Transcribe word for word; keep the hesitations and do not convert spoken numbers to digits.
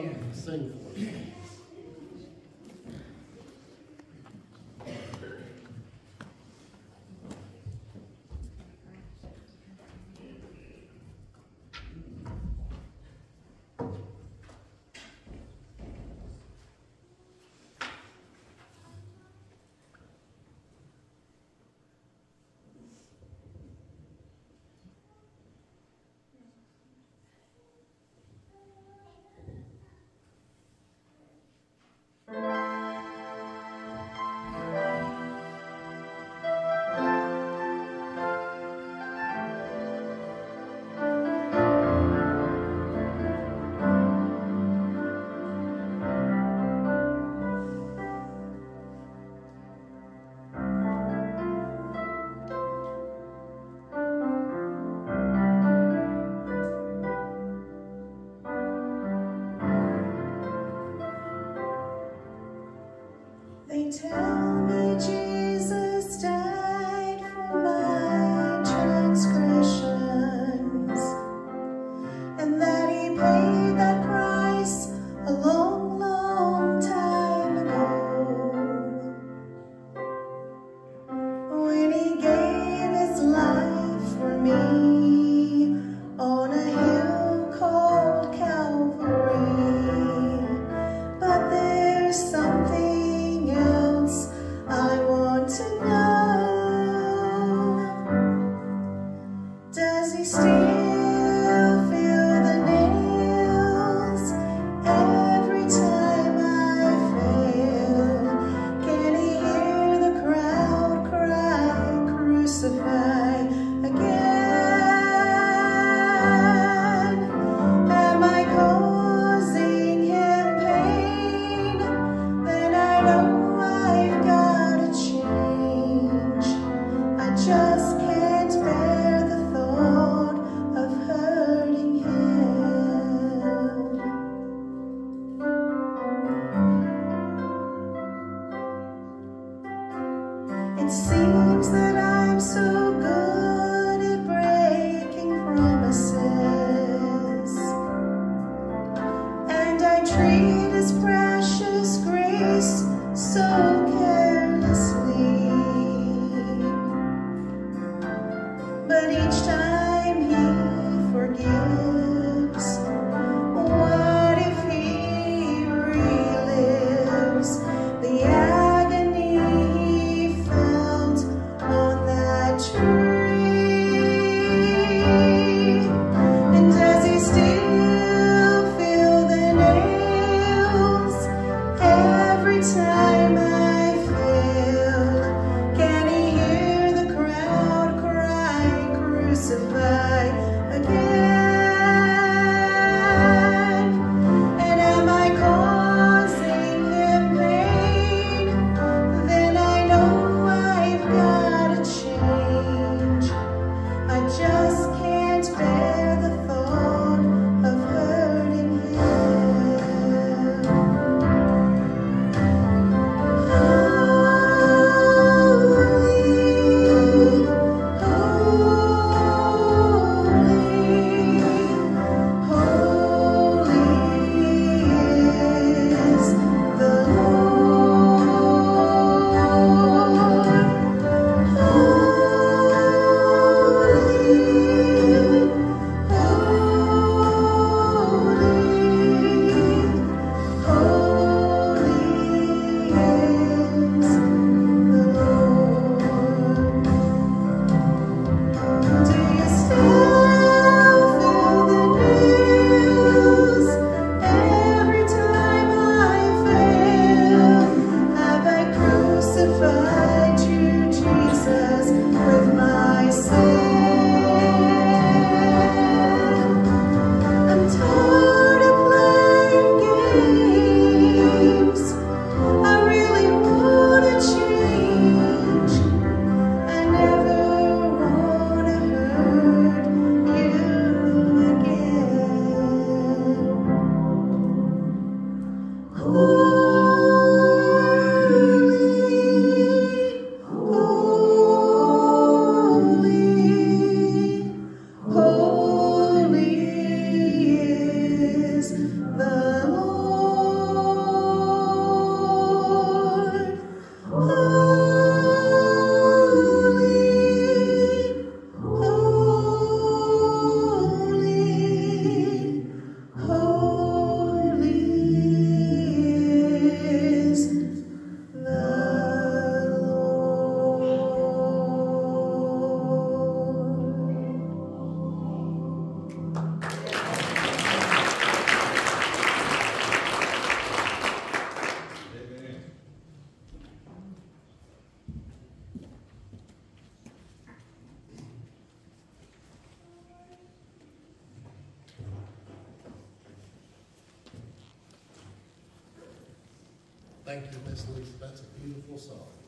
up and sing for us. They tell me Jesus died for my transgressions, and that he paid that price a long, long time ago, when he gave his life for me on a hill called Calvary. But there's something I want to know. Does he still feel the nails every time I fail? Can he hear the crowd cry, crucify again? Am I causing him pain? Then I know I've got to change. I just can't bear the thought of hurting him. It seems that I'm so good at breaking promises, and I treat his precious grace so carelessly, but each time he forgives. What if he relives the agony he felt on that tree? And does he still feel the nails every time I Thank you, Miss Lisa. That's a beautiful song.